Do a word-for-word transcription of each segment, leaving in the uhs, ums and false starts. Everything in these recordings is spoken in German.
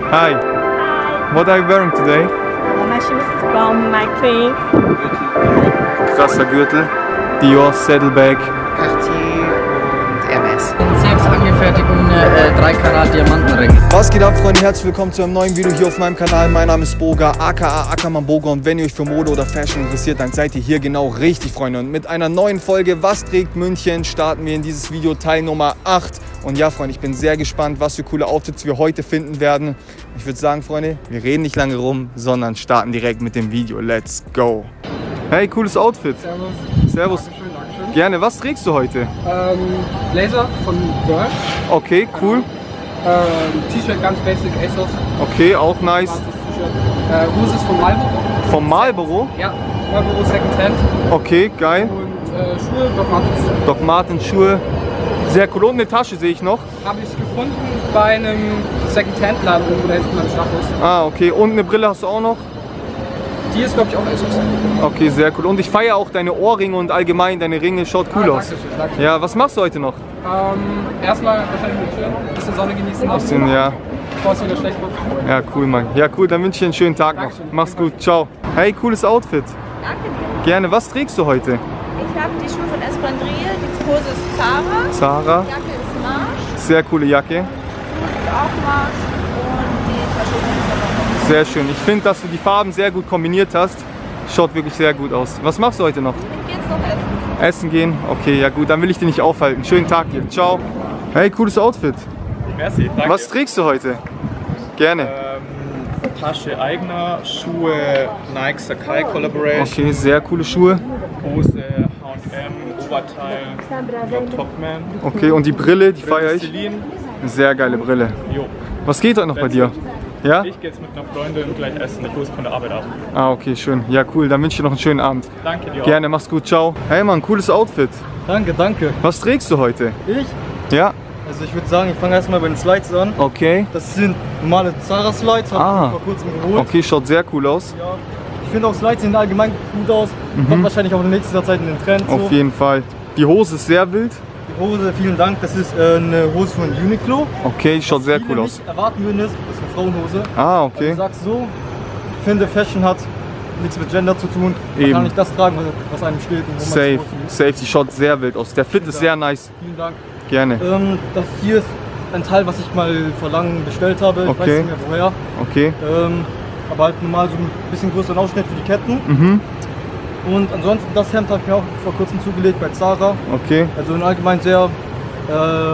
Hi. Hi. What are you wearing today? My shoes from McQueen. Krasser Gürtel. Dior, Saddleback. Cartier und Hermes. Ein selbst angefertigten äh, drei Karat Diamantenring. Was geht ab, Freunde? Herzlich willkommen zu einem neuen Video hier auf meinem Kanal. Mein Name ist Boga, aka Ackermann Boga. Und wenn ihr euch für Mode oder Fashion interessiert, dann seid ihr hier genau richtig, Freunde. Und mit einer neuen Folge Was trägt München starten wir in dieses Video Teil Nummer acht. Und ja, Freunde, ich bin sehr gespannt, was für coole Outfits wir heute finden werden. Ich würde sagen, Freunde, wir reden nicht lange rum, sondern starten direkt mit dem Video. Let's go! Hey, cooles Outfit. Servus. Servus. Dankeschön, Dankeschön. Gerne. Was trägst du heute? Ähm, Blazer von Birch. Okay, cool. Ähm, T-Shirt ganz basic, ASOS. Okay, auch nice. Schwarzes T-Shirt. Äh, Hose ist von Marlboro. Vom Marlboro? Ja, Marlboro Second Hand. Okay, geil. Und äh, Schuhe, Doc Martens. Doc Martens Schuhe. Sehr cool. Und eine Tasche sehe ich noch. Habe ich gefunden bei einem Second Hand Laden irgendwo da hinten am Schlachthaus. Ah, okay. Und eine Brille hast du auch noch? Die ist, glaube ich, auch ASOS. Okay, sehr cool. Und ich feiere auch deine Ohrringe und allgemein deine Ringe. Schaut cool Ah, aus. Dankeschön, Dankeschön. Ja, was machst du heute noch? Ähm, erstmal wahrscheinlich mit chillen, ein bisschen Sonne genießen. Bisschen, ja. Bevor es wieder schlecht wird. Ja, cool, Mann. Ja, cool. Dann wünsche ich dir einen schönen Tag noch. Dankeschön. Mach's gut. Ciao. Hey, cooles Outfit. Danke dir. Gerne. Was trägst du heute? Ich habe die Schuhe von Espadrille, die Hose ist Zara, Zara. die Jacke ist Marsch, Sehr coole Jacke. die ist auch Marsch und die Tasche ist Sehr schön. Ich finde, dass du die Farben sehr gut kombiniert hast. Schaut wirklich sehr gut aus. Was machst du heute noch? Ich gehe jetzt noch essen. Essen gehen? Okay, ja gut. Dann will ich dich nicht aufhalten. Schönen Tag dir. Ciao. Hey, cooles Outfit. Merci, danke. Was trägst du heute? Gerne. Ähm, Tasche eigener, Schuhe Nike Sakai Collaboration, Okay, sehr coole Schuhe. Hose H und M, Oberteil glaub, Topman. Okay, und die Brille, die feiere ich. Celine. Eine sehr geile Brille. Jo. Was geht heute noch bei dir? Ja? Ich gehe jetzt mit einer Freundin gleich essen, ich hole es von der Arbeit ab. Ah, okay, schön. Ja, cool. Dann wünsche ich dir noch einen schönen Abend. Danke dir auch. Gerne, mach's gut. Ciao. Hey, Mann, cooles Outfit. Danke, danke. Was trägst du heute? Ich? Ja? Also ich würde sagen, ich fange erstmal bei den Slides an. Okay. Das sind normale Zara Slides, habe Ah. ich vor kurzem geholt. Okay, schaut sehr cool aus. Ja. Ich finde auch Slides sehen allgemein gut aus. Kommt wahrscheinlich auch in nächster Zeit in den Trend. So. Auf jeden Fall. Die Hose ist sehr wild. Die Hose, vielen Dank. Das ist äh, eine Hose von Uniqlo. Okay, schaut Was sehr viele cool aus. nicht erwarten würden, ist, das ist eine Frauenhose. Ah, Also okay. ich sag's so, ich finde Fashion hat nichts mit Gender zu tun. Man Eben. kann nicht das tragen, was einem steht und wo man sich Safe. wohlfühlt. Safe. Die schaut sehr wild aus. Der Fit ist sehr nice. Vielen Dank. Gerne. Ähm, das hier ist ein Teil, was ich mal vor langem bestellt habe. Ich Okay. weiß nicht mehr woher. Okay. Ähm, aber halt normal so ein bisschen größeren Ausschnitt für die Ketten. Mhm. Und ansonsten, das Hemd habe ich mir auch vor kurzem zugelegt bei Zara. Okay. Also in allgemein sehr, äh,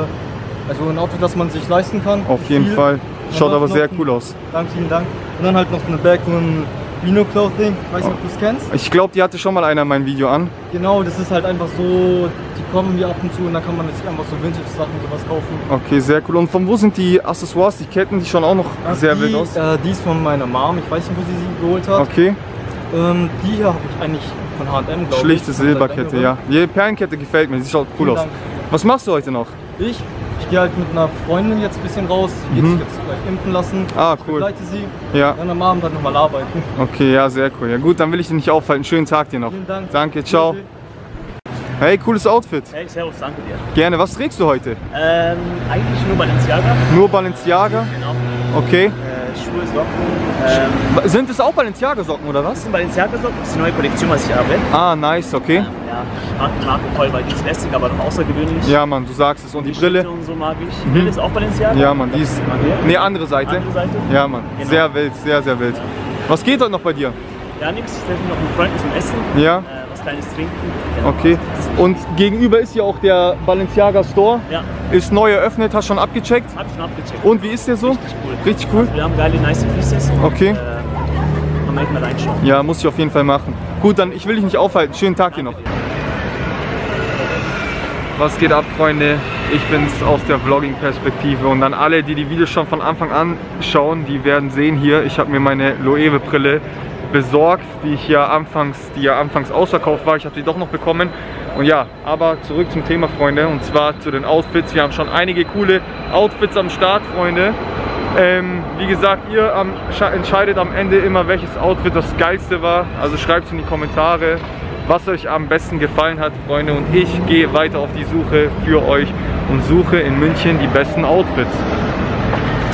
also ein Outfit, das man sich leisten kann. Auf Nicht jeden viel. Fall. Und Schaut dann aber noch sehr ein- cool aus. Danke, vielen Dank. Und dann halt noch eine Bag von Vino Clothing. Ich weiß nicht, ob du es kennst. Ich glaube, die hatte schon mal einer mein Video an. Genau, das ist halt einfach so, die kommen hier ab und zu und dann kann man sich einfach so Vintage-Sachen sowas kaufen. Okay, sehr cool. Und von wo sind die Accessoires, die Ketten, die schauen auch noch sehr die, wild aus? Äh, die ist von meiner Mom. Ich weiß nicht, wo sie sie geholt hat. Okay. Ähm, die hier habe ich eigentlich von H und M, glaube ich. Schlichte Von Silberkette, seit ja. Die Perlenkette gefällt mir, die schaut cool Vielen aus. Dank. Was machst du heute noch? Ich, ich gehe halt mit einer Freundin jetzt ein bisschen raus. Die Mhm. geht sich jetzt gleich impfen lassen. Ah, Ich cool. begleite sie. Ja. Dann am Abend dann nochmal arbeiten. Okay, ja, sehr cool. Ja gut, dann will ich dich nicht aufhalten. Schönen Tag dir noch. Vielen Dank. Danke, ciao. Hey, cooles Outfit. Hey, servus, danke dir. Gerne. Was trägst du heute? Ähm, eigentlich nur Balenciaga. Nur Balenciaga? Genau. Okay. Äh, Schuhe, Socken. Ähm, Sind es auch Balenciaga-Socken oder das was? sind Balenciaga-Socken, das ist die neue Kollektion, was ich habe. Ah, nice, okay. Ähm, ja, ich mag die Marke voll, weil die ist lässig, aber doch außergewöhnlich. Ja, Mann, du sagst es. Und die Brille? Schnitte und so mag ich. Die Brille ist auch Balenciaga. Ja, Mann, die ist... Nee, andere Seite. Andere Seite? Ja, Mann. Genau. Sehr wild, sehr, sehr wild. Was geht heute noch bei dir? Ja, nix, ich treffe mich noch mit Freunden zum Essen. Ja. Äh, was Kleines trinken. Genau. Okay. Und gegenüber ist hier auch der Balenciaga Store. Ja, Ist neu eröffnet, hast schon abgecheckt? hab ich schon abgecheckt. Und wie ist der so? Richtig cool. Richtig cool? Wir haben geile, nice Pieces. Und, Okay. Äh, kann man echt mal reinschauen. Ja, muss ich auf jeden Fall machen. Gut, dann ich will dich nicht aufhalten. Schönen Tag dir noch. Was geht ab, Freunde? Ich bin's aus der Vlogging-Perspektive und an alle, die die Videos schon von Anfang an schauen, die werden sehen hier, ich habe mir meine Loewe-Brille besorgt, die ich ja anfangs, die ja anfangs ausverkauft war. Ich habe sie doch noch bekommen. Und ja, aber zurück zum Thema, Freunde, und zwar zu den Outfits. Wir haben schon einige coole Outfits am Start, Freunde. Ähm, wie gesagt, ihr am, entscheidet am Ende immer, welches Outfit das geilste war. Also schreibt es in die Kommentare, was euch am besten gefallen hat, Freunde. Und ich gehe weiter auf die Suche für euch und suche in München die besten Outfits.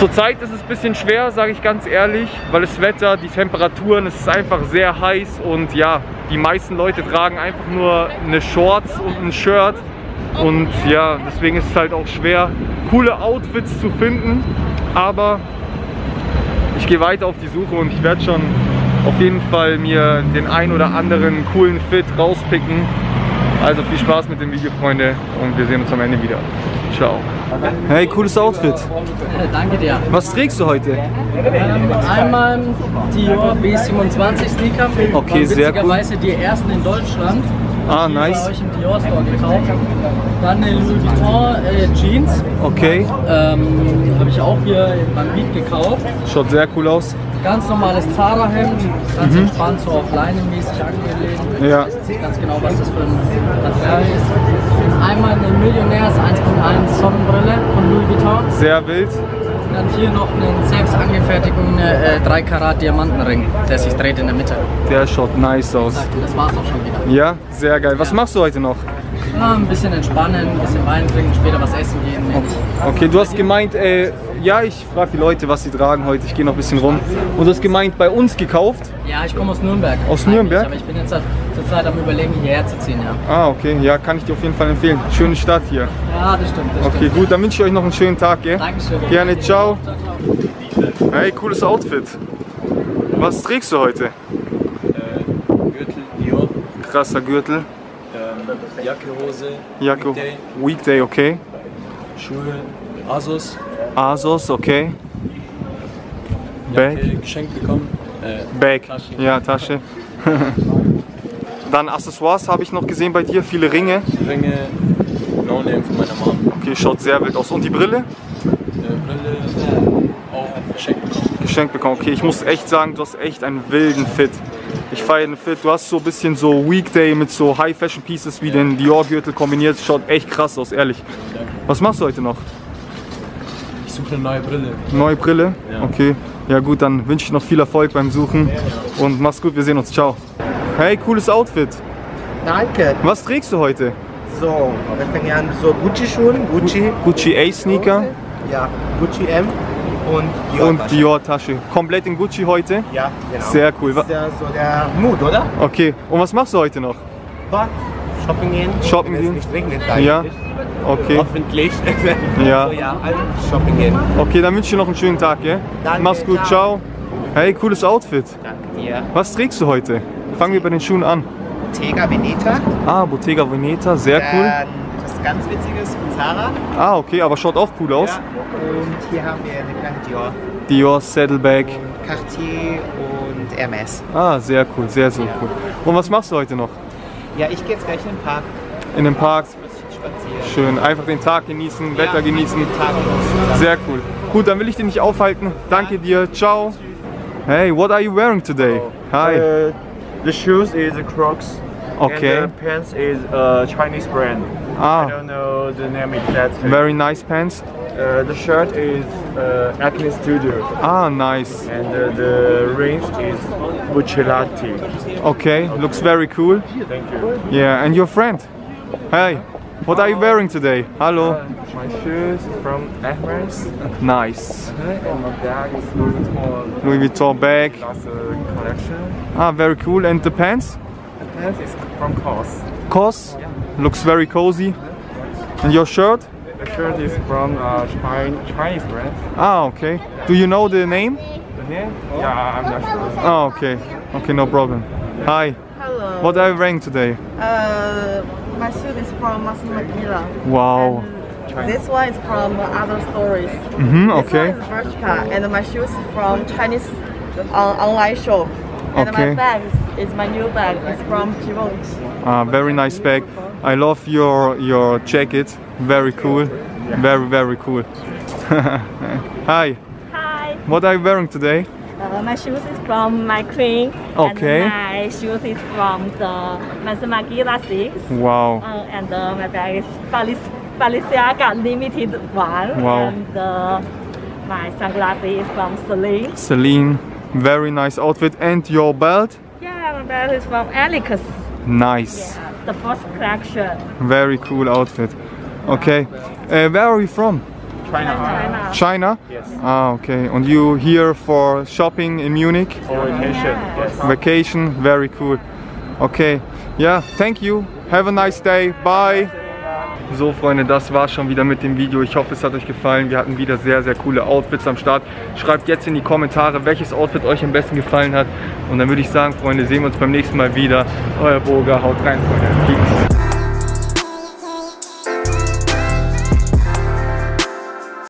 Zurzeit ist es ein bisschen schwer, sage ich ganz ehrlich, weil das Wetter, die Temperaturen, es ist einfach sehr heiß und ja, die meisten Leute tragen einfach nur eine Shorts und ein Shirt und ja, deswegen ist es halt auch schwer, coole Outfits zu finden, aber ich gehe weiter auf die Suche und ich werde schon auf jeden Fall mir den ein oder anderen coolen Fit rauspicken. Also viel Spaß mit dem Video, Freunde, und wir sehen uns am Ende wieder. Ciao. Hey, cooles Outfit. Danke dir. Was trägst du heute? Ähm, einmal Dior B siebenundzwanzig Sneaker. Okay, Waren sehr cool. witzigerweise die ersten in Deutschland. Ah, Die nice. bei euch im Dior Store gekauft. Dann eine Louis Vuitton äh, Jeans. Okay, Ähm, habe ich auch hier beim Beat gekauft. schaut sehr cool aus. Ganz normales Zara-Hemd, ganz entspannt, so auf leinenmäßig angelegt. Ja. Ich weiß nicht ganz genau, was das für ein Material ist. Einmal eine Millionärs eins Punkt eins Sonnenbrille von Louis Vuitton. Sehr wild. Und dann hier noch einen selbst angefertigten äh, drei Karat Diamantenring, der sich dreht in der Mitte. Der schaut nice aus. Das war's auch schon wieder. Ja, sehr geil. Was machst du heute noch? Ja, ein bisschen entspannen, ein bisschen Wein trinken, später was essen gehen. Okay, du hast gemeint, äh, ja, ich frage die Leute, was sie tragen heute. Ich gehe noch ein bisschen rum. Und du hast gemeint, bei uns gekauft? Ja, ich komme aus Nürnberg. Aus eigentlich, Nürnberg? Aber ich bin jetzt zurzeit am Überlegen, hierher zu ziehen, ja. Ah, okay. Ja, kann ich dir auf jeden Fall empfehlen. Schöne Stadt hier. Ja, das stimmt. Das Okay, stimmt. gut, dann wünsche ich euch noch einen schönen Tag, gell? Dankeschön. Gerne, ciao. Ciao, ciao. Hey, cooles Outfit. Was trägst du heute? Gürtel Dior, Krasser Gürtel. ähm, Jacke, Hose, Jacke. Weekday, Weekday, okay. Schuhe, Asos, Asos, okay. Bag. Jacke geschenkt bekommen, äh, Bag. Tasche. Ja, Tasche. Dann Accessoires habe ich noch gesehen bei dir. Viele Ringe. Ringe, No-Name von meiner Mom, Okay, schaut sehr wild aus. Und die Brille? äh, Brille, auch geschenkt bekommen. Geschenkt bekommen. Okay, ich muss echt sagen, du hast echt einen wilden Fit. Ich feiere den Fit. Du hast so ein bisschen so Weekday mit so High Fashion Pieces wie den Dior Gürtel kombiniert. Schaut echt krass aus, ehrlich. Was machst du heute noch? Ich suche eine neue Brille. Neue Brille? Ja. Okay. Ja gut, dann wünsche ich noch viel Erfolg beim Suchen. Und mach's gut, wir sehen uns. Ciao. Hey, cooles Outfit. Danke. Was trägst du heute? So, wir fangen an so Gucci-Schuhen, Gucci. Gucci A-Sneaker Ja, Gucci M und Dior. und Dior-Tasche. Komplett in Gucci heute? Ja, genau. Sehr cool. Das ist ja so der Mut, oder? Okay, und was machst du heute noch? War Shopping gehen. Shopping Wenn gehen? es nicht regnet Ja. eigentlich. Okay. Hoffentlich. Ja. So, ja, also Shopping gehen. Okay, dann wünsche ich dir noch einen schönen Tag, gell? Danke, Mach's gut, ciao. ciao. Hey, cooles Outfit. Danke dir. Was trägst du heute? Fangen wir bei den Schuhen an. Bottega Veneta. Ah, Bottega Veneta, sehr cool. Dann was ganz Witziges von Zara. Ah, okay, aber schaut auch cool aus. Ja. Und hier haben wir eine kleine Dior. Dior Saddleback. Cartier und Hermes. Ah, sehr cool, sehr, sehr cool. Und was machst du heute noch? Ja, ich gehe jetzt gleich in den Park. In den Park? Ein bisschen spazieren. Schön, einfach den Tag genießen, Wetter Ja, genießen. den Tag genießen. Sehr cool. Gut, dann will ich dich nicht aufhalten. Danke dir, ciao. Hey, what are you wearing today? Hi. Uh, the shoes is Crocs. Okay. And the pants is a Chinese brand. I Ah, don't know the name exactly. very nice pants. Uh, the shirt is uh, Acne Studio. Ah, nice. And uh, the rings is Buccellati. Okay, looks very cool. Thank you. Yeah, and your friend? Hey, what are you wearing today? Hello. My shoes is from Hermes. Nice. And my bag is Louis Vuitton. Louis Vuitton bag. That's a collection. Ah, very cool. And the pants? The pants is from COS. COS. Looks very cozy. And your shirt? The shirt is from uh, Chine, Chinese brand. Ah, okay. Do you know the name? The name? Yeah, I'm not sure. Oh, okay. Okay, no problem. Hi. Hello. What are you wearing today? Uh, my suit is from Massimo Magila. Wow. And this one is from Other Stories. Mm-hmm, This okay. one is Bershka, and my shoes is from Chinese uh, online shop. And Okay. my bag is, is my new bag. It's from Givenchy. Ah, very nice bag. I love your your jacket. Very cool. Very, very cool. Hi. Hi, What are you wearing today? uh, my shoes is from my queen. Okay. And my shoes is from the Massimo Magila six. Wow. Uh, and uh, my bag is Balenciaga Balenciaga limited one. Wow. And uh, my sunglasses is from Celine. Celine. Very nice outfit. And your belt? Yeah, my bag is from Alex. Nice. Yeah, the first collection. Very cool outfit. Okay. Uh, where are you from? China. China? Yes. Ah, okay. And you here for shopping in Munich? For vacation. Yes. Vacation, very cool. Okay, yeah, thank you. Have a nice day. Bye. So Freunde, das war's schon wieder mit dem Video. Ich hoffe, es hat euch gefallen. Wir hatten wieder sehr, sehr coole Outfits am Start. Schreibt jetzt in die Kommentare, welches Outfit euch am besten gefallen hat. Und dann würde ich sagen, Freunde, sehen wir uns beim nächsten Mal wieder. Euer Burger, haut rein, Freunde. Peace.